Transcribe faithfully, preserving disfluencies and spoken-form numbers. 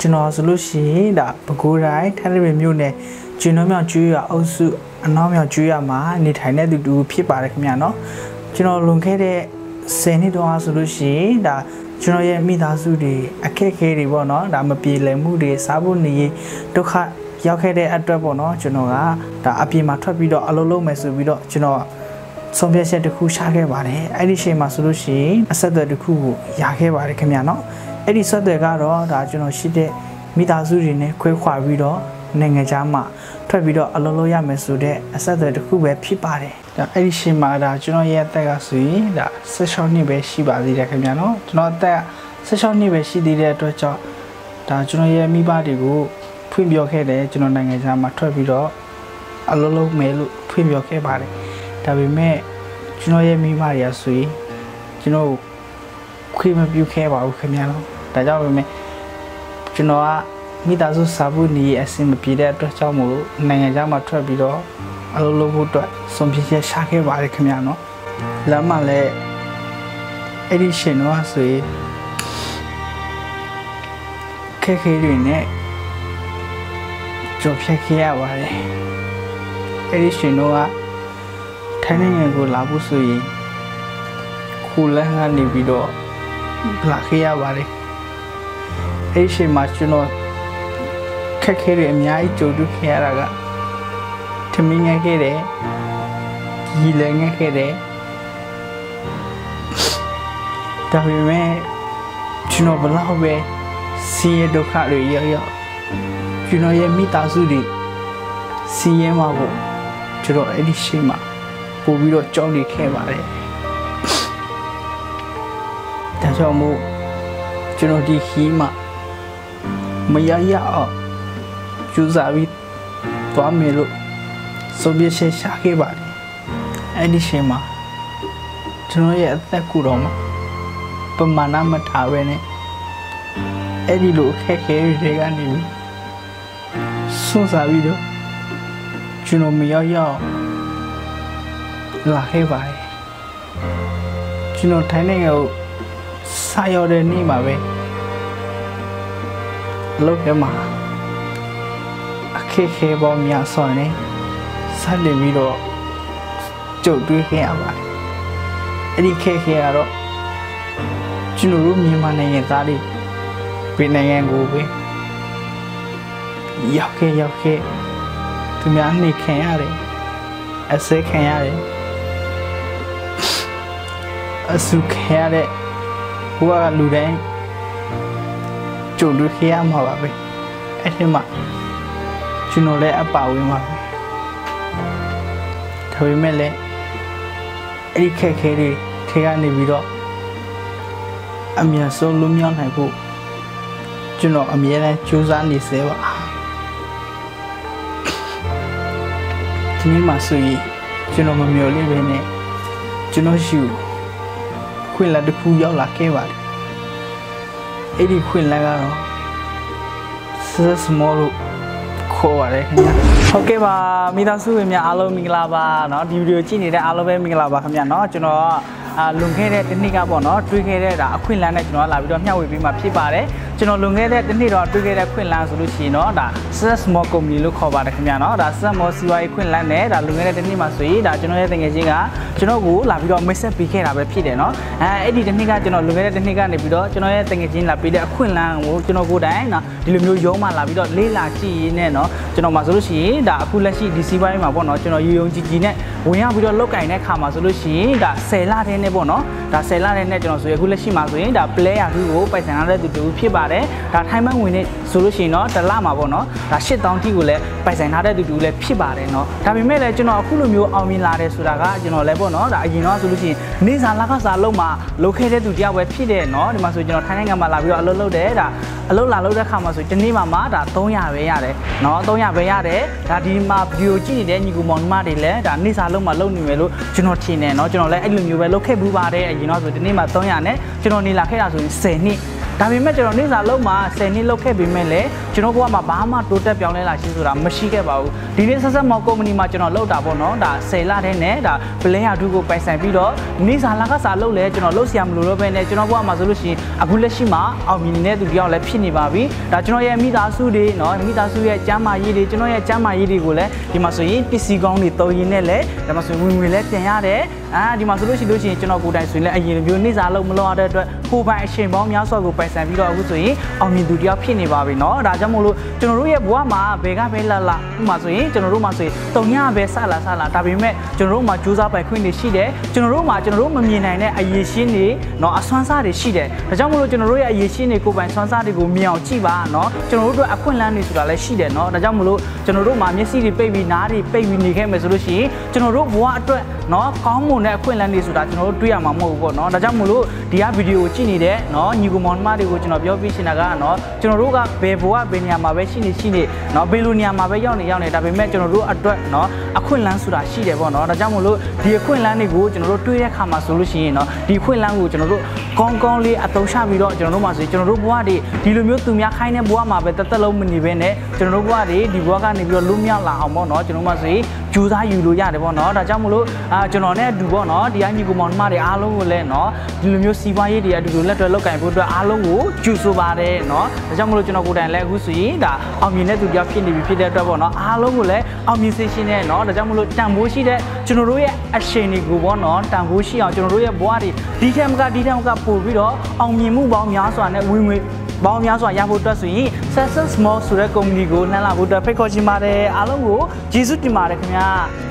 ကျွန်တော်ဆိုလို့ရှိရင်ဒါပဲခူးတိုင်းထန်းတပင်မြို့နယ်ကျွန်းတော်မြောင်ကျွေးရအုပ်စုအနောက်မြောင်ကျွေးရမှာနေထိုင်တဲ့သူတူဖြစ်ပါတယ်ခင်ဗျာနော်ကျွန်တော်လွန်ခဲ့တဲ့ဆယ်နှစ်တောင်ဆိုလို့ရှိရင်ဒါကျွန်တော်ရဲ့မိသားစုတွေအခက်အခဲတွေပေါ့နော်ဒါမပြေလည်မှုတွေစားဖို့နေဒုက္ခရောက်ခဲ့တဲ့အတွက်ပေါ့နော်ကျွန်တော်ကဒါအပြင်မှာထွက်ပြီးတော့အလုပ်လုပ်မယ်ဆိုပြီးတော့ကျွန်တော်ဆုံးဖြတ်ချက်တစ်ခုရှာခဲ့ပါတယ်အဲ့ဒီချိန်မှာဆိုလို့ရှိရင်အဆက်အသွယ်တစ်ခုကိုရခဲ့ပါတယ်ခင်ဗျာနော်အဲ့ဒီဆက်သွယ်ကတော့ဒါကျွန်တော်ရှိတဲ့မိသားစုတွေနဲ့ခွဲခွာပြီးတော့နိုင်ငံခြားမှာထွက်ပြီးတော့အလုပ်လုပ်ရမယ်ဆိုတဲ့အဆက်အသွယ်တစ်ခုပဲဖြစ်ပါတယ်ဒါအဲ့ဒီချိန်မှာဒါကျွန်တော်ရဲ့အသက်ကဆိုရင်ဒါဆယ်ခြောက်နှစ်ပဲရှိပါသေးတယ်ခင်ဗျာနော်ကျွန်တော်အသက်ဆယ်ခြောက်နှစ်ပဲရှိသေးတဲ့အတွက်ကြောင့်ဒါကျွန်တော်ရဲ့မိဘတွေကိုဖွင့်ပြောခဲ့တယ်ကျွန်တော်နိုင်ငံခြားမှာထွက်ပြီးတော့အလုပ်လုပ်မယ်လို့ဖွင့်ပြောခဲ့ပါတယ်ဒါပေမဲ့ကျွန်တော်ရဲ့မိမတွေကဆိုရင်ကျွန်တော်ခွင့်မပြုခဲ့ပါဘူးခင်ဗျာနော်ဒါကြောင့်ပဲကျွန်တော်ကမိသားစုစာဖို့နေအဆင်မပြေတဲ့အတွက်ကြောင့်မို့နိုင်ငံခြားမှာထွက်ပြီးတော့အလုပ်လုပ်ဖို့အတွက်ဆုံးဖြတ်ချက်ရှာခဲ့ပါတယ်ခင်ဗျာနော်လမ်းမှာလည်းအဲ့ဒီရှင်တော့ဆိုရင်ခက်ခဲတွေနဲ့ကြုံဖြတ်ခဲ့ရပါတယ်အဲ့ဒီရှင်တော့ထိုင်းနိုင်ငံကိုလာဖို့ဆိုရင်ခုလမ်းကနေပြီးတော့လာခဲ့ရပါတယ်အဲ့ဒီရှင်မှာကျွန်တော်ခက်ခဲတွေအများကြီးကြုံတွေ့ခဲ့ရတာကထမင်းငယ်ခဲ့တယ်ရီလည်းငယ်ခဲ့တယ်ဒါပေမဲ့ကျွန်တော်ဘလောက်ပဲစီးရဒုက္ခတွေရောက်ရောက်ကျွန်တော်ရဲ့မိသားစုတွေစီးရဲမှာပေါ့ကျွန်တော်အဲ့ဒီရှိမှာပို့ပြီးတော့ကြောင်းနေခဲ့ပါတယ်ဒါကြောင့်မို့ကျွန်တော်ဒီခီးမှာမရရအောင်ကျူစားပြီးသွားမယ်လို့ဆိုပြချက်ရှာခဲ့ပါတယ်အဲ့ဒီချိန်မှာကျွန်တော်ရဲ့အသက်ကူတော့မှာပမာဏမထားပဲနဲ့အဲ့ဒီလိုအခက်ခဲတွေကနေပြီးစွန့်စားပြီးတော့ကျွန်တော်မရောက်ရောက်လာခဲ့ပါတယ်ကျွန်တော်ထိုင်းနိုင်ငံကိုစာရောက်တဲ့နေ့မှာပဲလောက်ထဲမှာအခက်ခဲပေါ်များစွာနဲ့ဆက်လက်ပြီးတော့ကြုံတွေ့ခဲ့ရပါတယ်အဲ့ဒီခက်ခဲရတော့ကျွန်တော်တို့မြန်မာနိုင်ငံသားတွေပြည်နိုင်ငံကိုပဲရောက်ခဲ့ရောက်ခဲ့သူများနေခံရတယ်အစဲခံရတယ်အဆုခံရတဲ့ဘဝကလူတိုင်းကြုံတွေ့ခဲ့ရမှာပါပဲအဲ့ဒီမှာကျွန်တော်လည်းအပါဝင်ပါပဲဒါပေမဲ့လည်းအဲ့ဒီခက်ခဲတွေထဲကနေပြီးတော့အမြတ်ဆုံးလွတ်မြောက်နိုင်ဖို့ကျွန်တော်အမြဲတမ်းကြိုးစားနေစေပါဒီနေ့မှဆိုရင်ကျွန်တော်မမျှော်လင့်ပဲနဲ့ကျွန်တော်ရှိခွင့်လန်းတစ်ခုရောက်လာခဲ့ပါတယ်အဲ့ဒီခွင့်လန်းကတော့ small လို့ခေါ်ပါတယ်ခင်ဗျာဟုတ်ကဲ့ပါမိသားစုဝင်များအားလုံးမင်္ဂလာပါเนาะဒီဗီဒီယိုကြည့်နေတဲ့အားလုံးပဲမင်္ဂလာပါခင်ဗျာเนาะကျွန်တော်အာလွန်ခဲ့တဲ့တစ်နှစ်ကပေါ့နော်တွေးခဲ့တဲ့ဒါအခွင့်အလမ်းနဲ့ကျွန်တော်လာပြီးတော့မျှဝေပေးမှာဖြစ်ပါတယ်ကျွန်တော်လွန်ခဲ့တဲ့တစ်နှစ်တော့တွေးခဲ့တဲ့ခွင့်လန်းဆိုလို့ရှိရင်တော့ဒါ small company လို့ခေါ်ပါတယ်ခင်ဗျာနော်ဒါ small စီးပွားရေးခွင့်လန်းနဲ့ဒါလွန်ခဲ့တဲ့တစ်နှစ်မှာဆိုရင်ဒါကျွန်တော်ရဲ့တကယ်ချင်းကကျွန်တော်ကိုလာပြီးတော့ message ပေးခဲ့တာပဲဖြစ်တယ်နော်အဲအဲ့ဒီတစ်နှစ်ကကျွန်တော်လွန်ခဲ့တဲ့တစ်နှစ်ကနေပြီးတော့ကျွန်တော်ရဲ့တကယ်ချင်းလာပေးတဲ့အခွင့်လန်းကိုကျွန်တော်ကိုယ်တိုင်နော်ဒီလိုမျိုးရုံးမှလာပြီးတော့လေးလာကြည့်ရင်းနဲ့နော်ကျွန်တော်မှာဆိုလို့ရှိရင်ဒါအခုလက်ရှိဒီစီးပွားရေးမှာပေါ့နော်ကျွန်တော်ရုံကြီးကြီးနဲ့ဝင်ရောက်ပြီးတော့လောက်ကင်တဲ့ခါမှာဆိုလို့ရှိရင်ဒါဆယ်လတည်းနဲ့ပေါ့နော်ဒါဆယ်လနဲ့ကျွန်တော်ဆိုရအခုလက်ရှိမှာဆိုရင်ဒါ player 2ကိုပိုက်ဆံရတဲ့သူတူဖြစ်ပါတယ်ဒါထိုင်းမဝင်နေဆိုလို့ရှိရင်တော့တစ်လမှာပေါ့နော်ဒါရှစ်သောင်းထိကိုလည်းပိုက်ဆံထားတဲ့သူတူလည်းဖြစ်ပါတယ်เนาะဒါပေမဲ့လည်းကျွန်တော်အခုလိုမျိုးအောင်မြင်လာတယ်ဆိုတာကကျွန်တော်လည်းပေါ့နော်ဒါအရင်တော့ဆိုလို့ရှိရင်နေစာလကစားလုံးမှာလုပ်ခဲ့တဲ့သူတယောက်ပဲဖြစ်တယ်เนาะဒီမှာဆိုကျွန်တော်ထိုင်းနိုင်ငံမှာလာပြီးတော့အလုပ်လုပ်တယ်ဒါအလုပ်လာလုပ်တဲ့ခါမှာဆိုဒီနေ့မှာမှဒါသုံးရာပဲရတယ်เนาะသုံးရာပဲရတယ်ဒါဒီမှာဗီဒီယိုကြည့်နေတဲ့ညီကူမောင်နှမတွေလည်းဒါနေစာလုံးမှာလုပ်နေမယ်လို့ကျွန်တော်ထင်တယ်เนาะကျွန်တော်လည်းအဲ့လိုမျိုးပဲလုပ်ခဲ့ဘူးပါတယ်အရင်တော့ဆိုဒီနေ့မှာသုံးရာနဲ့ကျွန်တော်နေလာခဲ့တာဆိုရင်ဆယ်နှစ်ဒါပေမဲ့ကျွန်တော်နေ့စာလုံးမှာဆယ်နှစ်လောက်ခဲ့ပြီးမဲ့လည်းကျွန်တော်ဘဝမှာဘာမှတိုးတက်ပြောင်းလဲလာရှိဆိုတာမရှိခဲ့ပါဘူးဒီနေ့ဆက်ဆက်မော်ကုမ္ပဏီမှာကျွန်တော်လုပ်တာပေါ့နော်ဒါဆယ်လတည်းနဲ့ဒါပလဲယာတူကိုပိုင်ဆိုင်ပြီးတော့နေ့စာလာကစားလုပ်လဲကျွန်တော်လုပ်ဆရာမလို့တော့ပဲနဲ့ကျွန်တော်ဘဝမှာဆိုလို့ရှိရင်အခုလက်ရှိမှာအောင်မြင်နေတဲ့သူတယောက်လည်းဖြစ်နေပါပြီဒါကျွန်တော်ရဲ့မိသားစုတွေနော်မိသားစုရဲ့ကျမ်းမာရေးတွေကျွန်တော်ရဲ့ကျမ်းမာရေးတွေကိုလည်းဒီမှာဆိုရင်ပစ္စည်းကောင်းတွေတုံးရင်းနဲ့လည်းဒါမှဆိုဝင်ဝင်လည်းပြန်ရတယ်အာဒီမှာဆိုလို့ရှိလို့ရှိရင်ကျွန်တော်ကိုယ်တိုင်ဆိုရင်လည်းအရင်မျိုးနေ့စာလုပ်မလုပ်ရတဲ့အတွက်ကိုယ်ပိုင်အရှင်ပေါင်းများစွာကိုပိုင်ဆိုင်ပြီးတော့အခုဆိုရင်အောင်မြင်သူတယောက်ဖြစ်နေပါပြီเนาะဒါကြောင့်မို့လို့ကျွန်တော်တို့ရဲ့ဘဝမှာဘယ်ကပဲလာလာဥပမာဆိုရင်ကျွန်တော်တို့မှာဆိုရင်တုံညပဲဆလာဆလာဒါပေမဲ့ကျွန်တော်တို့မှာကြိုးစားပိုင်ခွင့်တွေရှိတယ်ကျွန်တော်တို့မှာကျွန်တော်တို့မမြင်နိုင်တဲ့အရေးရှင်းတွေเนาะအစွမ်းစားတွေရှိတယ်ဒါကြောင့်မို့လို့ကျွန်တော်တို့ရဲ့အရေးရှင်းတွေကိုယ်ပိုင်စွမ်းစားတွေကိုမြင်အောင်ကြည့်ပါเนาะကျွန်တော်တို့အတွက်အခွင့်အလမ်းတွေဆိုတာလည်းရှိတယ်เนาะဒါကြောင့်မို့လို့ကျွန်တော်တို့မှာမျက်စိတွေပိတ်ပြီးနားတွေပိတ်ပြီးနေခဲ့မယ်ဆိုလို့ရှိရင်ကျွန်တော်တို့ဘဝအတွက်เนาะကောင်းမွန်တဲ့အခွင့်အလမ်းတွေဆိုတာကျွန်တော်တို့တွေ့ရမှာမဟုတ်ဘူးပေါ့เนาะဒါကြောင့်မို့လို့ဒီကဗီဒီယိုကိုကြည့်နေတဲ့เนาะညီကိုမောင်နှမတွေကိုကျွန်တော်ပြောပြချင်တာကเนาะကျွန်တော်တို့ကဘယ်ဘဝဘယ်နေရာမှာပဲရှိနေရှိနေเนาะဘယ်လိုနေရာမှာပဲရောက်နေရောက်နေဒါပေမဲ့ကျွန်တော်တို့အတွက်เนาะအခွင့်အလမ်းဆိုတာရှိတယ်ပေါ့เนาะဒါကြောင့်မို့လို့ဒီအခွင့်အလမ်းတွေကိုကျွန်တော်တို့တွေးတဲ့အခါမှာဆိုလို့ရှိရင်เนาะဒီအခွင့်အလမ်းကိုကျွန်တော်တို့ကောင်းကောင်းလေးအသုံးချပြီးတော့ကျွန်တော်တို့မှာဆိုကျွန်တော်တို့ဘဝတွေဒီလိုမျိုးသူများခိုင်းတဲ့ဘဝမှာပဲတက်တက်လုံးမနေဘဲနဲ့ကျွန်တော်တို့ဘဝတွေဒီဘဝကနေပြီးတော့လွတ်မြောက်လာအောင်ပေါ့เนาะကျွန်တော်မှာဆိုရင်ကြိုးစားယူလို့ရတယ်ပေါ့เนาะဒါကြောင့်မို့လို့အာကျွန်တော်နဲ့အတူပေါ့เนาะဒီအညီကိုမောင်နှမတွေအားလုံးကိုလည်းเนาะဒီလိုမျိုးစီးပွားရေးတွေအတူတူလက်တွဲလုပ်ကင်ဖို့အတွက်အားလုံးကိုကြိုးဆိုပါတယ်เนาะဒါကြောင့်မို့လို့ကျွန်တော်ကိုယ်တိုင်လည်းအခုဆိုရင်ဒါအောင်မြင်တဲ့သူတယောက်ဖြစ်နေပြီဖြစ်တဲ့အတွက်ပေါ့เนาะအားလုံးကိုလည်းအောင်မြင်စေရှင်နဲ့เนาะဒါကြောင့်မို့လို့တန်ဖိုးရှိတဲ့ကျွန်တော်တို့ရဲ့အရှင်တွေကိုပေါ့เนาะတန်ဖိုးရှိအောင်ကျွန်တော်တို့ရဲ့ဘဝတွေဒီထက်မကဒီထက်မကပို့ပြီးတော့အောင်မြင်မှုပေါင်းများစွာနဲ့ဝင်ဝင်ပေါင်းများစွာရဖို့အတွက်ဆိုရင် Success Small ဆိုတဲ့ကုမ္ပဏီကိုလှမ်းလာဖို့အတွက်ဖိတ်ခေါ်ချင်ပါတယ်အားလုံးကိုကျေးဇူးတင်ပါတယ်ခင်ဗျာ